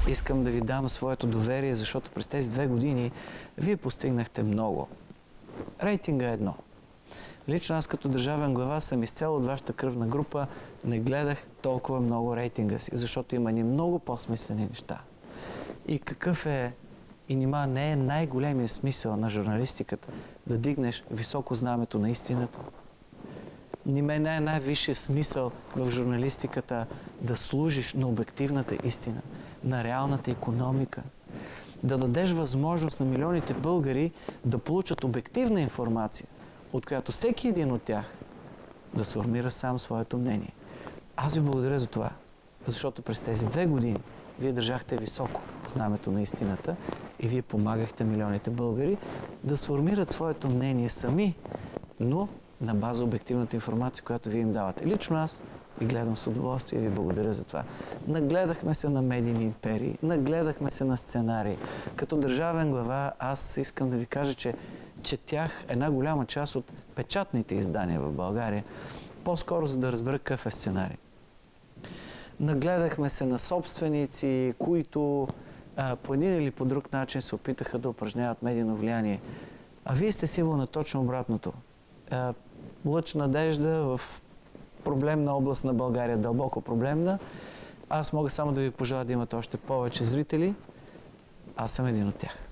Искам да ви дам своето доверие, защото през тези 2 години вие постигнахте много. Рейтинга е 1. Лично аз като държавен глава съм изцяло от вашата кръвна група, не гледах толкова много рейтинга си, защото има ни много по-смислени неща. И какъв е, и нима не е най-големият смисъл на журналистиката да дигнеш високо знамето на истината? Нима не е най-висшият смисъл в журналистиката да служиш на обективната истина, на реалната икономика, да дадеш възможност на милионите българи да получат обективна информация, от която всеки един от тях да сформира сам своето мнение. Аз ви благодаря за това, защото през тези 2 години вие държахте високо знамето на истината и вие помагахте милионите българи да сформират своето мнение сами, но на база обективната информация, която вие им давате. Лично аз ви гледам с удоволствие и ви благодаря за това. Нагледахме се на медийни империи, нагледахме се на сценарии. Като държавен глава аз искам да ви кажа, че четях една голяма част от печатните издания в България, по-скоро за да разбера какъв е сценарий. Нагледахме се на собственици, които по един или по друг начин се опитаха да упражняват медийно влияние. А вие сте символ на точно обратното. Лъч надежда в проблемна област на България, дълбоко проблемна. Аз мога само да ви пожелая да имате още повече зрители. Аз съм един от тях.